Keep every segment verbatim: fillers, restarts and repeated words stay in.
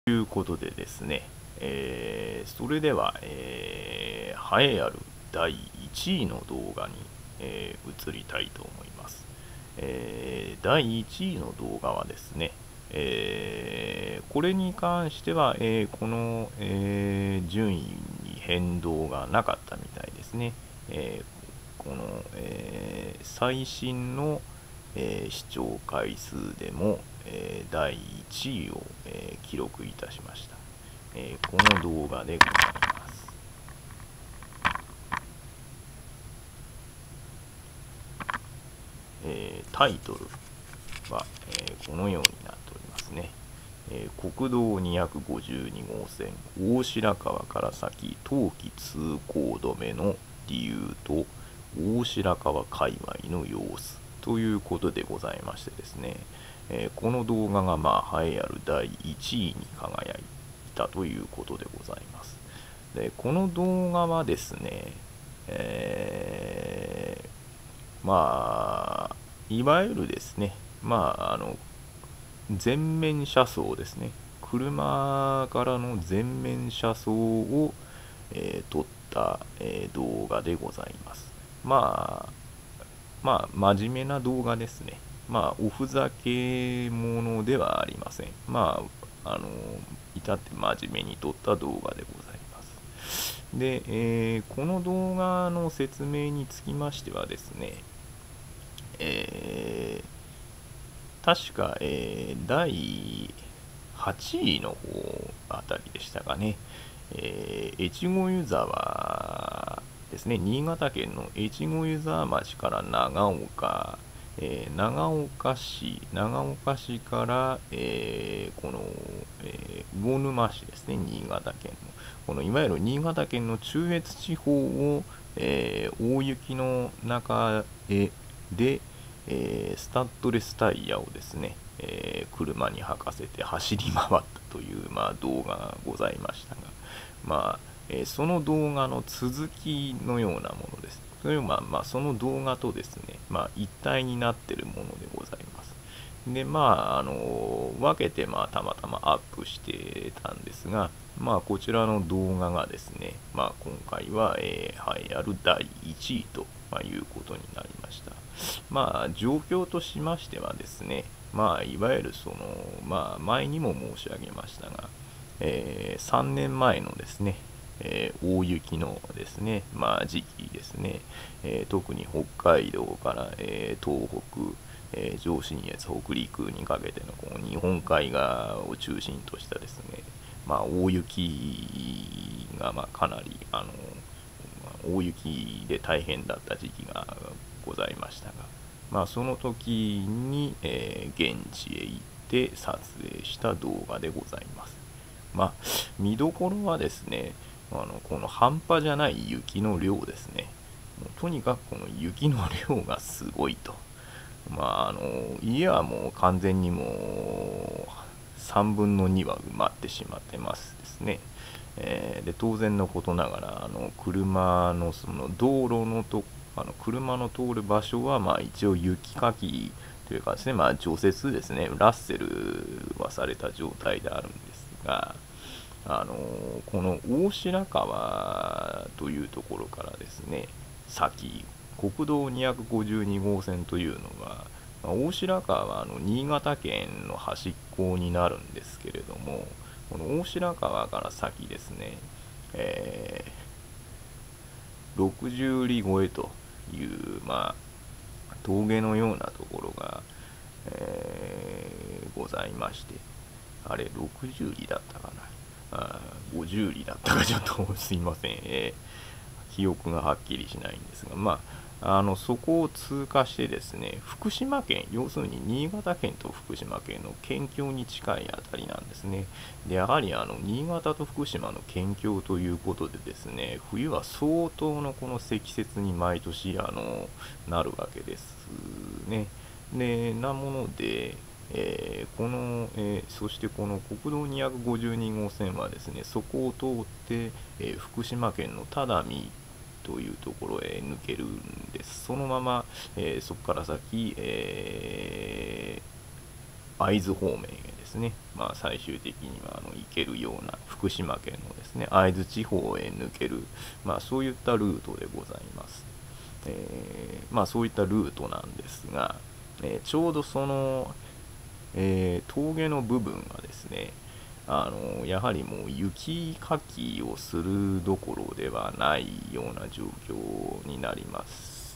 ということでですね、えーそれでは、えー栄えあるだいいちいの動画に、えー移りたいと思います。えーだいいちいの動画はですね、えーこれに関しては、えーこの、えー順位に変動がなかったみたいですね。えーこの、えー最新の、えー視聴回数でも、えーだいいちいを、えー記録いたしました。えーこの動画でございます。えータイトルは、えーこのようになっておりますね。えー国道にひゃくごじゅうにごうせん大白川から先冬季通行止めの理由と大白川界隈の様子ということでございましてですね、えーこの動画がまあ栄えあるだいいちいに輝いたということでございます。でこの動画はですね、えーまあいわゆるですね、まああの前面車窓ですね。車からの前面車窓を、えー撮った、えー動画でございます。まあ、まあ、真面目な動画ですね。まあ、おふざけものではありません。まあ、あの、至って真面目に撮った動画でございます。で、えーこの動画の説明につきましてはですね、えー確か、えーだいはちいの方あたりでしたかね。えー越後湯沢ですね。新潟県の越後湯沢町から長岡、えー長岡市、長岡市から、えーこの、えー魚沼市ですね。新潟県の。このいわゆる新潟県の中越地方を、えー大雪の中へで、えースタッドレスタイヤをですね、えー車に履かせて走り回ったという、まあ、動画がございましたが、まあえーその動画の続きのようなものです。というまあ、まあ、その動画とですね、まあ、一体になっているものでございます。で、まあ、あの分けて、まあ、たまたまアップしてたんですが、まあ、こちらの動画がですね、まあ、今回は、えー、栄えあるだいいちいと、まあ、いうことになりました。まあ、状況としましてはですね、まあ、いわゆるその、まあ、前にも申し上げましたが、えーさんねんまえのですね、えー大雪のですね、まあ、時期ですね、えー特に北海道から、えー東北、えー上信越、北陸にかけてのこの日本海側を中心としたですね、まあ、大雪がまあかなりあの大雪で大変だった時期がございましたが、まあ、その時に、えー現地へ行って撮影した動画でございます。まあ、見どころはですね、あのこの半端じゃない雪の量ですね。もうとにかくこの雪の量がすごいと。まあ、あの家はもう完全にもうさんぶんのには埋まってしまってますですね。えーで当然のことながらあの車のその道路のとあの車の通る場所はまあ一応雪かきというかですね、まあ、除雪ですね、ラッセルはされた状態であるんですが、あのこの大白川というところからですね、先、国道にひゃくごじゅうにごうせんというのは、まあ大白川はあの新潟県の端っこになるんですけれども、この大白川から先ですね、えーろくじゅう里超えという、まあ、峠のようなところが、えーございまして、あれ、ろくじゅう里だったかな、あごじゅう里だったか、ちょっとすいません、えー記憶がはっきりしないんですが、まあ、あのそこを通過してですね、福島県、要するに新潟県と福島県の県境に近いあたりなんですね。で、やはりあの新潟と福島の県境ということでですね、冬は相当のこの積雪に毎年あのなるわけですね。で、なもので、えーこの、えーそしてこの国道にひゃくごじゅうにごうせんはですね、そこを通って、えー福島県の只見というところへ抜けるんです。そのまま、えーそこから先、え会津方面へですね、まあ、最終的にはあの行けるような福島県のですね会津地方へ抜ける、まあ、そういったルートでございます。えーまあ、そういったルートなんですが、えーちょうどその、えー峠の部分はですね、あのやはりもう雪かきをするどころではないような状況になります。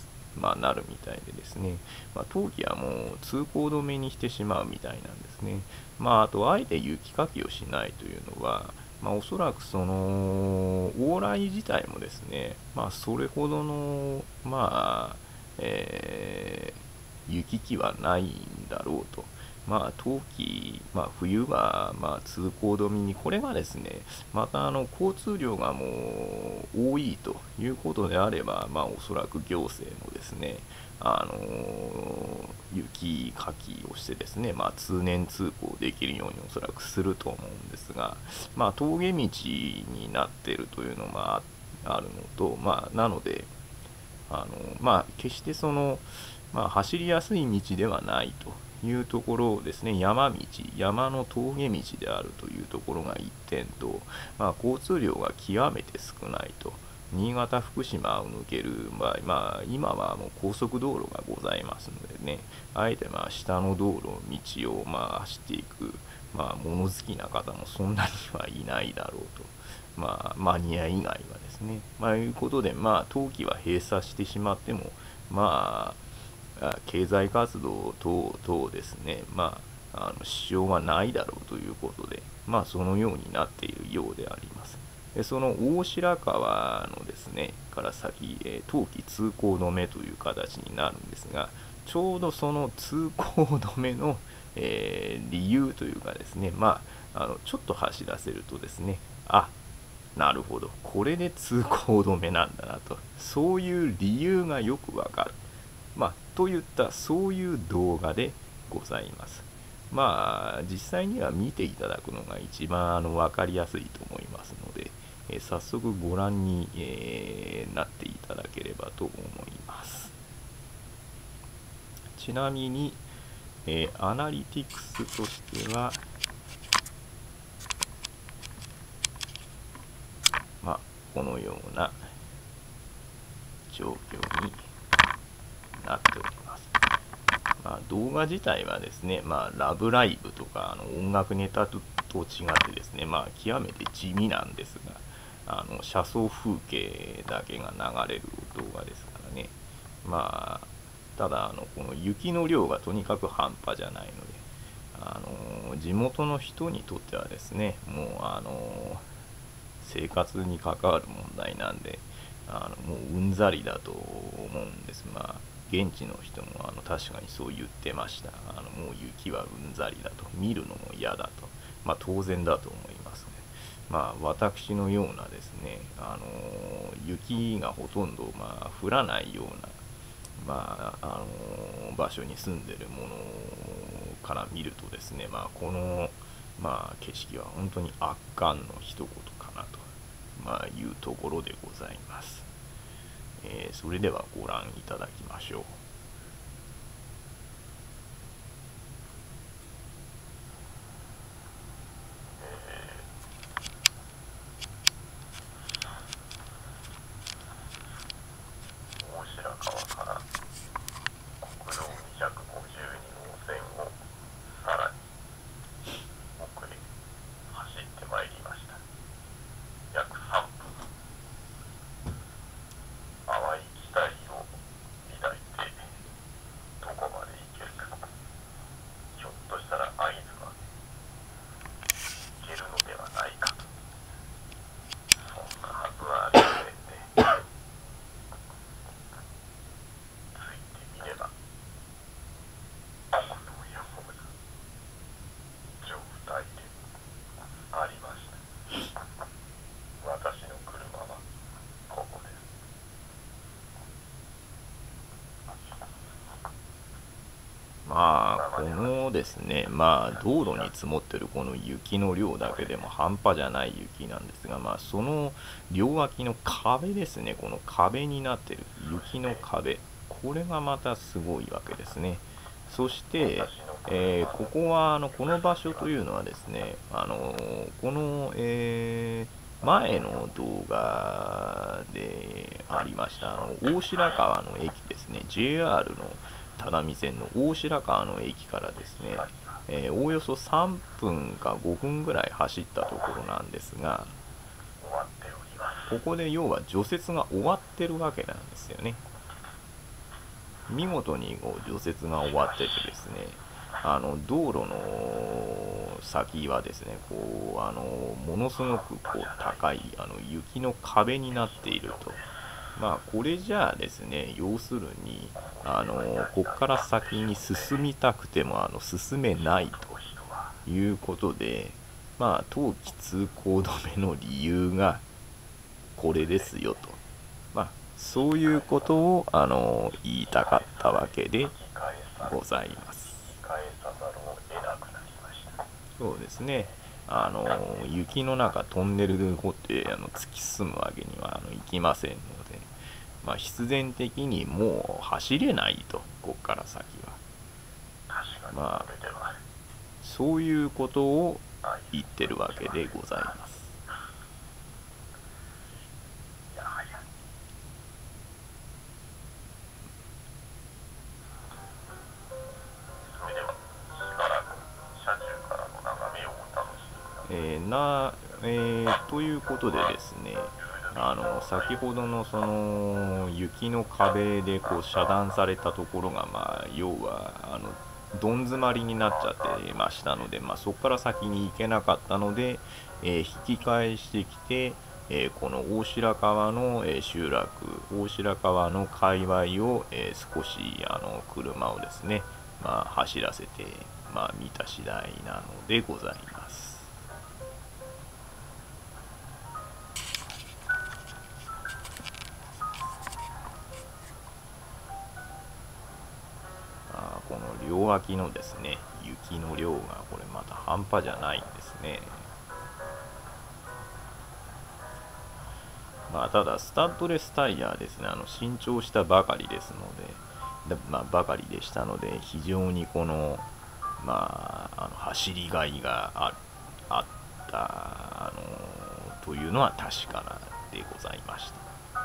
まあ、なるみたいでですね、まあ、冬季はもう通行止めにしてしまうみたいなんですね。まあ、あと、あえて雪かきをしないというのは、まあ、おそらくその往来自体もですね、まあ、それほどの、まあ、えー雪気はないんだろうと。まあ、冬季、まあ、冬は、まあ、通行止めに、これがですね、またあの交通量がもう多いということであれば、まあ、おそらく行政もですね、あの雪かきをしてですね、まあ、通年通行できるようにおそらくすると思うんですが、まあ、峠道になっているというのがあるのと、まあ、なので、あのまあ、決してその、まあ、走りやすい道ではないというところですね、山道、山の峠道であるというところがいってんと、まあ、交通量が極めて少ないと。新潟、福島を抜ける場合、まあ、今はもう高速道路がございますのでね、あえてまあ下の道路、道をまあ走っていく、まあ、物好きな方もそんなにはいないだろうと。まあ、マニア以外はですね。まあ、いうことで、まあ、冬季は閉鎖してしまっても、まあ、経済活動等々ですね、まあ、あの支障はないだろうということで、まあ、そのようになっているようであります。でその大白川のですね、から先、えー冬季通行止めという形になるんですが、ちょうどその通行止めの、えー理由というかですね、まあ、あのちょっと走らせるとですね、あ、なるほど、これで通行止めなんだなと、そういう理由がよくわかる。まあ、といったそういう動画でございます。まあ、実際には見ていただくのが一番あの分かりやすいと思いますので、えー早速ご覧に、えーなっていただければと思います。ちなみに、えーアナリティクスとしては、まあ、このような状況になっております。まあ、動画自体はですね、まあ、ラブライブとかあの音楽ネタとと違ってですね、まあ、極めて地味なんですが、あの車窓風景だけが流れる動画ですからね。まあ、ただあの、この雪の量がとにかく半端じゃないので、あの地元の人にとってはですね、もうあの生活に関わる問題なんで、あのもううんざりだと思うんです。まあ、現地の人もあの確かにそう言ってました。あのもう雪はうんざりだと、見るのも嫌だと、まあ、当然だと思いますね。まあ、私のようなですね、あの雪がほとんどまあ降らないような、まあ、あの場所に住んでるものから見るとですね、まあ、この、まあ、景色は本当に圧巻の一言かなと、まあ、いうところでございます。えーそれではご覧いただきましょう。大白川から国道にひゃくごじゅうにごうせんをさらに奥へ走ってまいりました。約さんぷん。淡い期待を抱いてどこまで行けるか。ひょっとしたら会津は行けるのではないかと。そんなはずはありませんね。ついてみればこのような状態でありました。私の車はここです。まあ、このですね、まあ、道路に積もってるこの雪の量だけでも半端じゃない雪なんですが、まあ、その両脇の壁ですね、この壁になってる雪の壁、これがまたすごいわけですね。そして、 えーここはあのこの場所というのはですね、あのこの、えー前の動画でありましたあの大白川の駅ですね、 ジェイアール の只見線の大白川の駅からですね、えーおおよそさんぷんかごふんぐらい走ったところなんですが、ここで要は除雪が終わってるわけなんですよね。見事にこう除雪が終わっててですね、あの道路の先はですね、こうあのものすごくこう高いあの雪の壁になっていると。まあこれじゃあですね、要するにあのこっから先に進みたくてもあの進めないということで、まあ冬季通行止めの理由がこれですよと。まあそういうことをあの言いたかったわけでございます。そうですね。あの雪の中トンネルで掘ってあの突き進むわけにはあのいきませんので、まあ、必然的にもう走れないと、こっから先は。まあそういうことを言ってるわけでございます。えーな、えーということでですね、あの先ほどのその雪の壁でこう遮断されたところが、まあ、要はあのどん詰まりになっちゃってましたので、まあ、そこから先に行けなかったので、えー引き返してきて、えーこの大白川の、えー集落、大白川の界隈を、えー少しあの車をですね、まあ、走らせて、まあ、見た次第なのでございます。あーこの両脇のですね、雪の量がこれまた半端じゃないんですね。まあ、ただスタッドレスタイヤですね、あの新調したばかりですので、でまあ、ばかりでしたので、非常にこの、まあ、あの走りがいがああったあのというのは確かなでございました。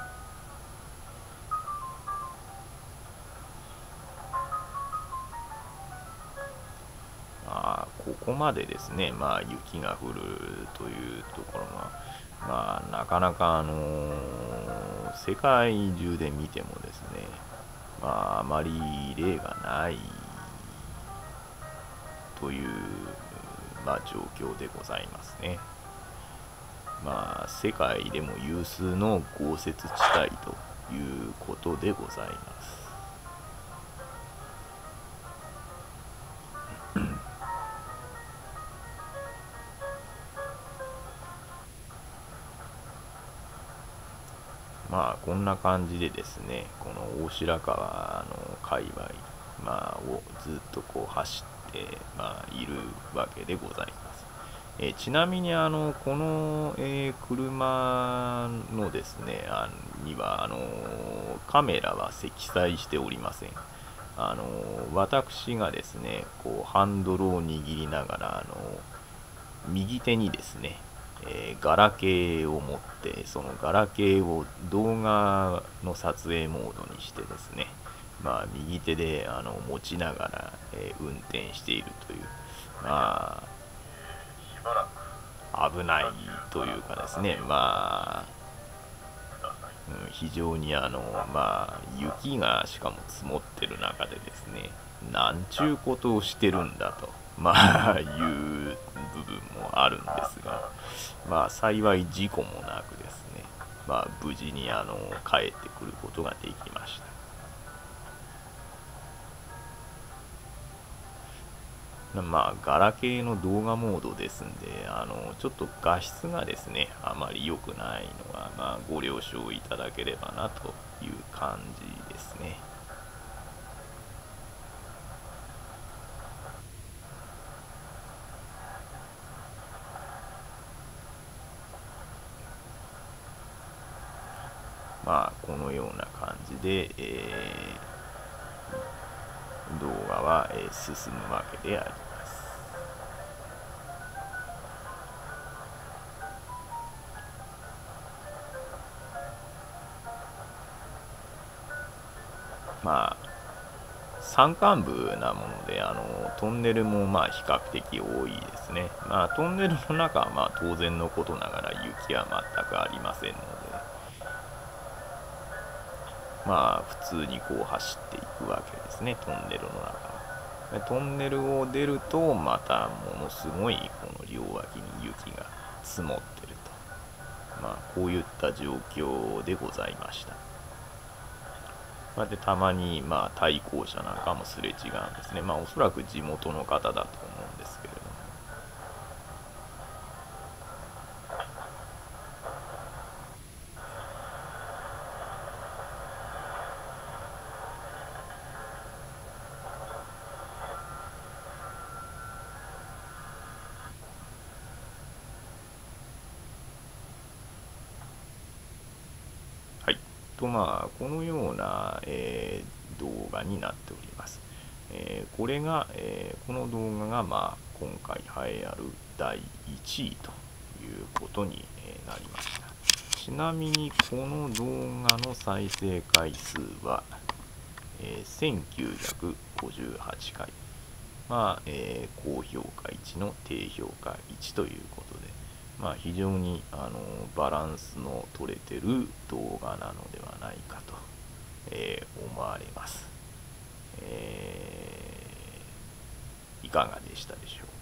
まあ、ここまでですね、まあ、雪が降るというところが、まあ、なかなか、あの世界中で見てもですね、まあ、あまり例がないという、まあ、状況でございますね。まあ、世界でも有数の豪雪地帯ということでございます。まあこんな感じでですね、この大白川の界隈、まあ、をずっとこう走って、まあ、いるわけでございます。えーちなみにあのこの、えー車のですねあにはあのカメラは積載しておりません。あの私がですねこうハンドルを握りながらあの右手にですね、えーガラケーを持って、そのガラケーを動画の撮影モードにしてですね、まあ、右手であの持ちながら、えー運転しているという、まあ、危ないというかですね、まあ、うん非常にあの、まあ、雪がしかも積もってる中でですね、なんちゅうことをしてるんだと、まあ、いう部分もあるんですが、まあ、幸い事故もなくですね、まあ、無事にあの帰ってくることができました。まあ、ガラケーの動画モードですんで、あの、ちょっと画質がですね、あまり良くないのは、まあ、ご了承いただければなという感じですね。まあ、このような感じで、えー動画は、えー進むわけであります。まあ山間部なもので、あのトンネルもまあ比較的多いですね。まあトンネルの中はまあ当然のことながら雪は全くありませんので、まあ普通にこう走っていくわけですね、トンネルの中を。トンネルを出るとまたものすごいこの両脇に雪が積もってると、まあこういった状況でございました。まあ、でたまにまあ対向車なんかもすれ違うんですね。まあおそらく地元の方だと思うんですけれども、はい。とまあこのような、えー動画になっております。えーこれが、えーこの動画がまあ今回栄えあるだいいちいということにえーなりました。ちなみにこの動画の再生回数は、えーせんきゅうひゃくごじゅうはちかい。まあ、えー高評価いちの低評価いちということで、まあ、非常にあのバランスの取れてる動画なのではないかと、えー思われます。えーいかがでしたでしょうか。